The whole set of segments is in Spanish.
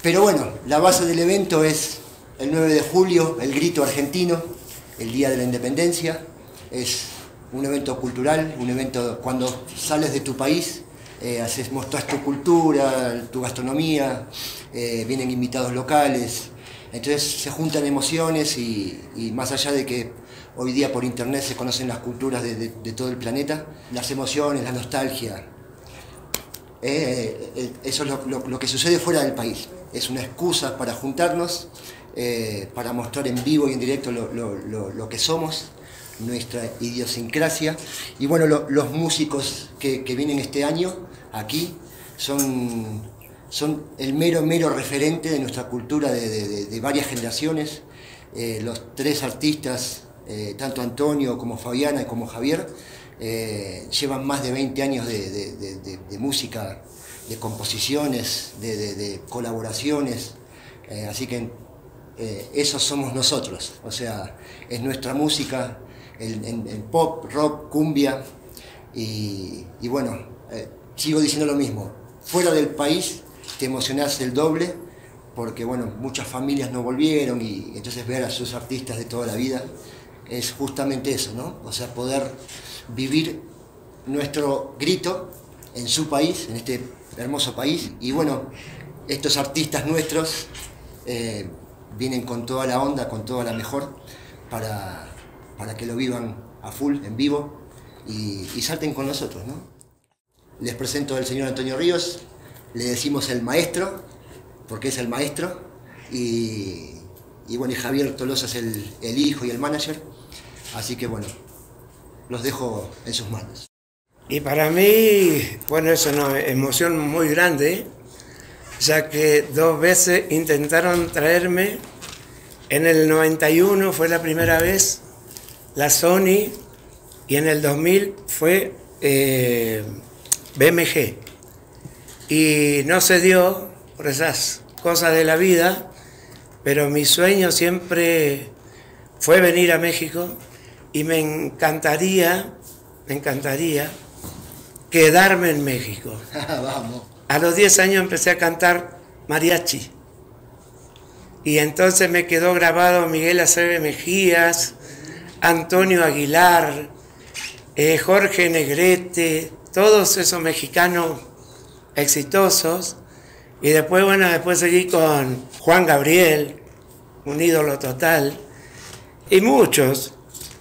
Pero bueno, la base del evento es el 9 de julio, el grito argentino, el Día de la Independencia. Es un evento cultural, un evento cuando sales de tu país, mostrás tu cultura, tu gastronomía, vienen invitados locales. Entonces se juntan emociones y más allá de que hoy día por internet se conocen las culturas de todo el planeta, las emociones, la nostalgia, eso es lo que sucede fuera del país. Es una excusa para juntarnos, para mostrar en vivo y en directo lo que somos, nuestra idiosincrasia. Y bueno, los músicos que vienen este año aquí son el mero referente de nuestra cultura de varias generaciones. Los tres artistas, tanto Antonio como Fabiana y como Javier, llevan más de 20 años de música, de composiciones, de colaboraciones, así que esos somos nosotros, o sea, es nuestra música, en pop, rock, cumbia, y bueno, sigo diciendo lo mismo, fuera del país te emocionás el doble, porque bueno, muchas familias no volvieron y entonces ver a sus artistas de toda la vida es justamente eso, ¿no? O sea, poder vivir nuestro grito en su país, en este hermoso país, y bueno, estos artistas nuestros vienen con toda la onda, con toda la mejor, para que lo vivan a full, en vivo, y salten con nosotros, ¿no? Les presento al señor Antonio Ríos, le decimos el maestro, porque es el maestro, y bueno, y Javier Tolosa es el hijo y el manager, así que bueno, los dejo en sus manos. Y para mí, bueno, es una emoción muy grande, ya que 2 veces intentaron traerme. En el 91 fue la primera vez, la Sony, y en el 2000 fue BMG. Y no se dio por esas cosas de la vida, pero mi sueño siempre fue venir a México y me encantaría quedarme en México. Vamos. A los 10 años empecé a cantar mariachi. Y entonces me quedó grabado Miguel Aceves Mejías, Antonio Aguilar, Jorge Negrete, todos esos mexicanos exitosos. Y después, bueno, después seguí con Juan Gabriel, un ídolo total. Y muchos,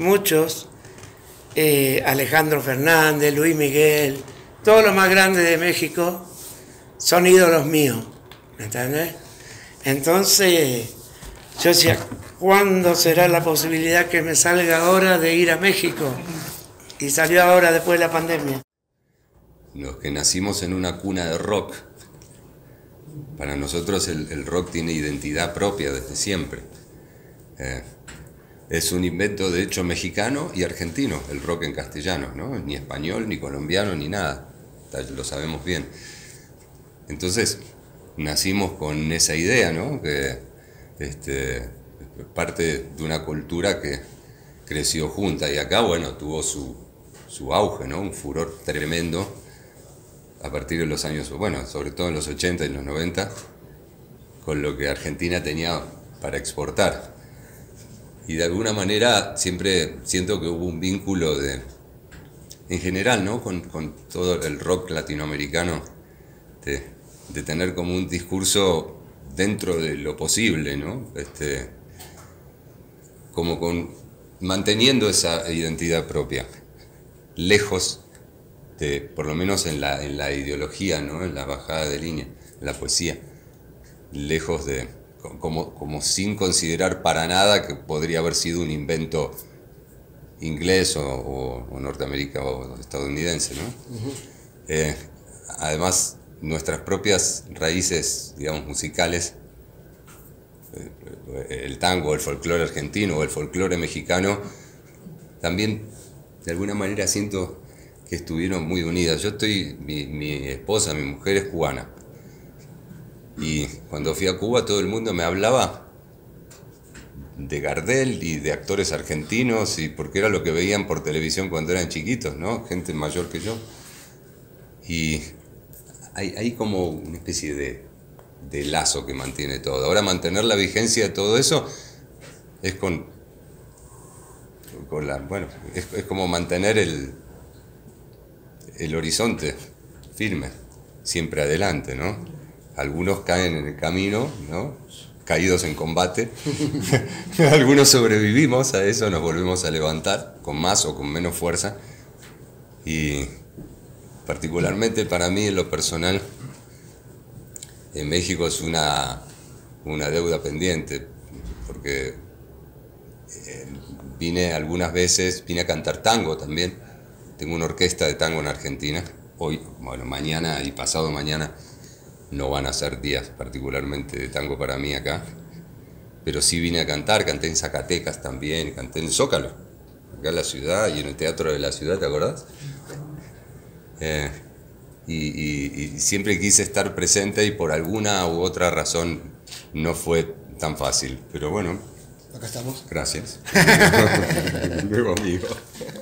Alejandro Fernández, Luis Miguel, todos los más grandes de México son ídolos míos, ¿me entendés? Entonces yo decía, ¿cuándo será la posibilidad que me salga ahora de ir a México? Y salió ahora después de la pandemia. Los que nacimos en una cuna de rock, para nosotros el rock tiene identidad propia desde siempre. Es un invento de hecho mexicano y argentino, el rock en castellano, ¿no? Ni español, ni colombiano, ni nada, lo sabemos bien. Entonces nacimos con esa idea, ¿no? Que parte de una cultura que creció junta y acá, bueno, tuvo su auge, ¿no? Un furor tremendo a partir de los años, bueno, sobre todo en los 80 y los 90, con lo que Argentina tenía para exportar. Y de alguna manera siempre siento que hubo un vínculo en general, ¿no? Con todo el rock latinoamericano, de tener como un discurso dentro de lo posible, ¿no? Como manteniendo esa identidad propia, lejos de, por lo menos en la ideología, ¿no? En la bajada de línea, en la poesía, lejos de... Como sin considerar para nada que podría haber sido un invento inglés o norteamericano o estadounidense, ¿no? Uh-huh. Además, nuestras propias raíces, digamos, musicales, el tango, el folclore argentino o el folclore mexicano, también de alguna manera siento que estuvieron muy unidas. Mi esposa, mi mujer es cubana. Y cuando fui a Cuba todo el mundo me hablaba de Gardel y de actores argentinos, y porque era lo que veían por televisión cuando eran chiquitos, ¿no? Gente mayor que yo. Y hay como una especie de lazo que mantiene todo. Ahora mantener la vigencia de todo eso es bueno, es como mantener el horizonte firme, siempre adelante, ¿no? Algunos caen en el camino, ¿no? Caídos en combate. Algunos sobrevivimos a eso, nos volvemos a levantar con más o con menos fuerza. Y particularmente para mí, en lo personal, en México es una deuda pendiente, porque vine algunas veces, vine a cantar tango también. Tengo una orquesta de tango en Argentina. Hoy, bueno, mañana y pasado mañana no van a ser días particularmente de tango para mí acá. Pero sí vine a cantar, canté en Zacatecas también, canté en Zócalo, acá en la ciudad y en el Teatro de la Ciudad, ¿te acordás? Y siempre quise estar presente y por alguna u otra razón no fue tan fácil. Pero bueno, acá estamos. Gracias. Luego, amigo.